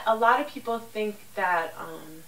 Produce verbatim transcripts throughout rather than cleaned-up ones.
a lot of people think that um,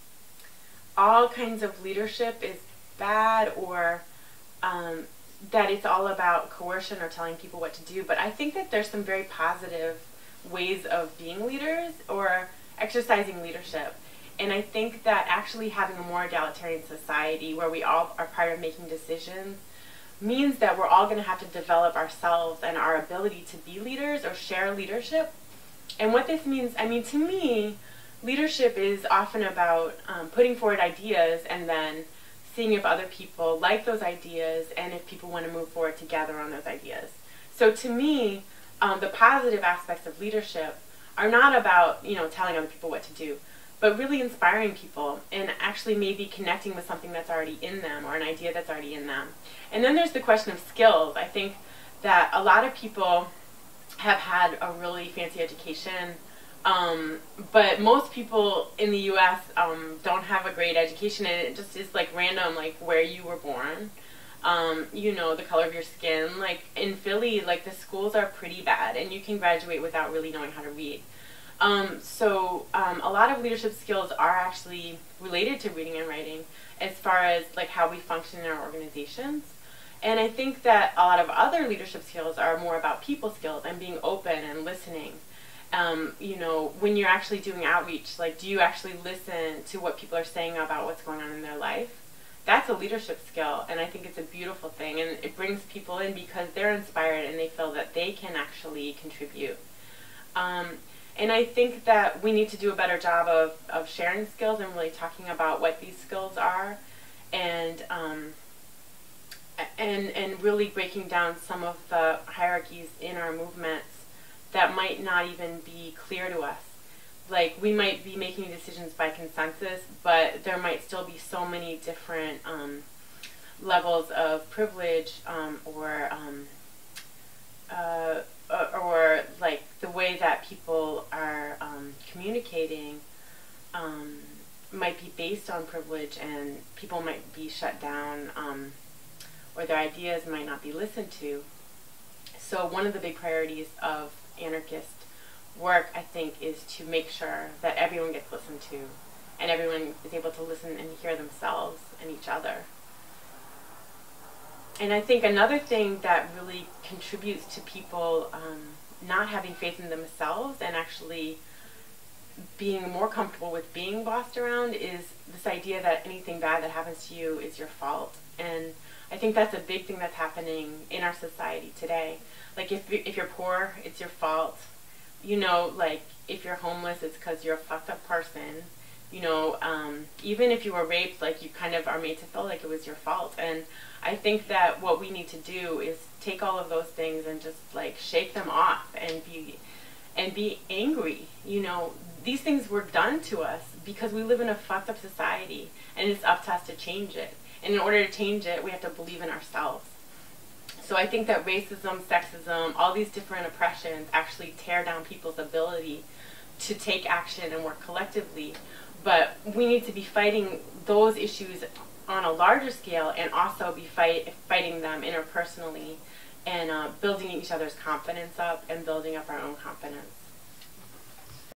all kinds of leadership is bad, or um, that it's all about coercion or telling people what to do. But I think that there's some very positive ways of being leaders or exercising leadership. And I think that actually having a more egalitarian society where we all are part of making decisions means that we're all going to have to develop ourselves and our ability to be leaders or share leadership. And what this means, I mean, to me, leadership is often about um, putting forward ideas and then seeing if other people like those ideas and if people want to move forward together on those ideas. So to me, um, the positive aspects of leadership are not about, you know, telling other people what to do, but really inspiring people and actually maybe connecting with something that's already in them or an idea that's already in them. And then there's the question of skills. I think that a lot of people have had a really fancy education, um, but most people in the U S um, don't have a great education, and it just is like random, like where you were born, um, you know, the color of your skin. Like in Philly, like the schools are pretty bad, and you can graduate without really knowing how to read. Um, so um, a lot of leadership skills are actually related to reading and writing as far as like how we function in our organizations. And I think that a lot of other leadership skills are more about people skills and being open and listening. Um, you know, when you're actually doing outreach, like do you actually listen to what people are saying about what's going on in their life? That's a leadership skill, and I think it's a beautiful thing, and it brings people in because they're inspired and they feel that they can actually contribute. Um, and I think that we need to do a better job of, of sharing skills and really talking about what these skills are, and um, and and really breaking down some of the hierarchies in our movements that might not even be clear to us. Like, we might be making decisions by consensus, but there might still be so many different um, levels of privilege um, or um, uh, or, or like the way that people are um, communicating um, might be based on privilege, and people might be shut down, um, or their ideas might not be listened to. So one of the big priorities of anarchist work, I think, is to make sure that everyone gets listened to and everyone is able to listen and hear themselves and each other. And I think another thing that really contributes to people um, not having faith in themselves and actually being more comfortable with being bossed around is this idea that anything bad that happens to you is your fault. And I think that's a big thing that's happening in our society today. Like, if, if you're poor, it's your fault. You know, like, if you're homeless, it's because you're a fucked up person. You know, um, even if you were raped, like, you kind of are made to feel like it was your fault. And I think that what we need to do is take all of those things and just, like, shake them off and be, and be angry. You know, these things were done to us because we live in a fucked up society, and it's up to us to change it. And in order to change it, we have to believe in ourselves. So I think that racism, sexism, all these different oppressions actually tear down people's ability to take action and work collectively. But we need to be fighting those issues on a larger scale, and also be fight, fighting them interpersonally, and uh, building each other's confidence up and building up our own confidence.